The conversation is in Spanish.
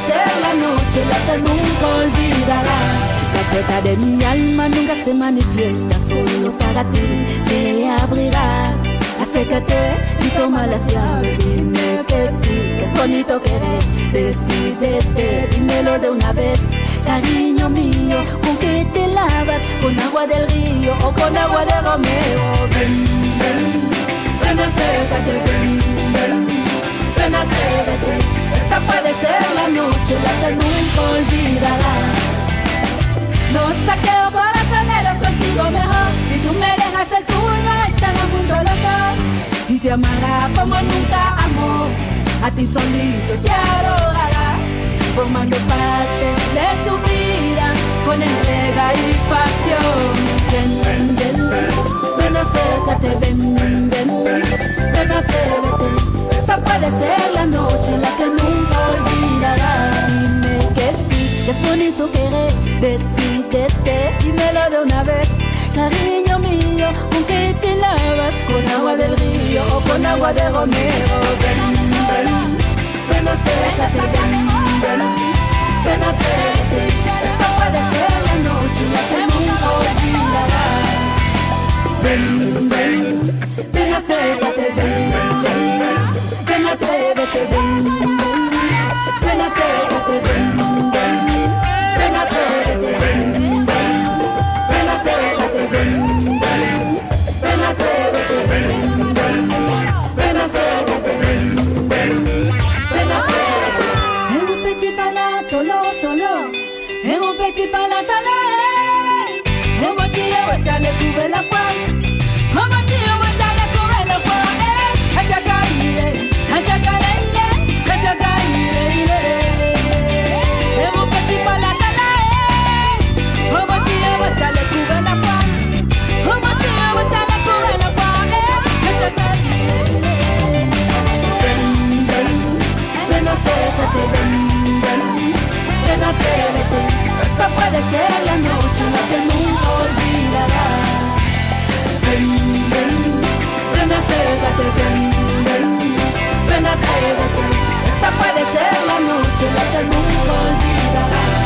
ser la noche la que nunca olvidará. La puerta de mi alma nunca se manifiesta, solo para ti se abrirá. Acércate y toma las llaves, dime que sí, que es bonito querer. Decídete, dímelo de una vez, cariño mío. ¿Con qué te lavas? ¿Con agua del río o con agua de Romeo? Ven, ven, ven, acércate, ven, ven, ven, atrévete. Esta puede ser la noche la que nunca olvidará. No saqueo corazones, los consigo mejor. Si tú me dejas el tuyo, estarán juntos los dos. Y te amará como nunca amó. A ti solito te adorará, formando parte de tu vida con entrega y pasión. Ven, ven, ven, acércate, ven, ven, ven, atrévete. Esta puede ser la noche la que nunca olvidará. Dime que sí, que es bonito querer. Decídete, dímelo de una vez, cariño mío. ¿Con qué te lavas? ¿Con agua del río o con agua de Romeo? Ven, ven, ven, acércate, ven, ven, ven, atrévete. Esta puede ser la noche la que nunca olvidará. Ven, ven, ven, acércate, ven, ven, ven, atrévete, ven, ven, ven, acércate, ven, ven, ven, atrévete, ven, ven, ven, acércate, ven, ven, ven, atrévete, ven, ven, ven, acércate, ven, ven, ven, atrévete. Es un petit pala, tolo, tolo. Es un petit pala, tolo. Es un petit wachale kube la kwa. Un petit wachale kube la kwa. Hachakaile, hachakaile, hachakaile. Es un petit pala, tolo. Un petit wachale kube la kwa. Un petit wachale kube la kwa. Hachakaile. Ven, acércate, ven, ven, ven, atrévete. Esta puede ser la noche la que nunca olvidarás. Ven, ven, ven, acércate, ven, ven, ven, atrévete. Esta puede ser la noche la que nunca olvidarás.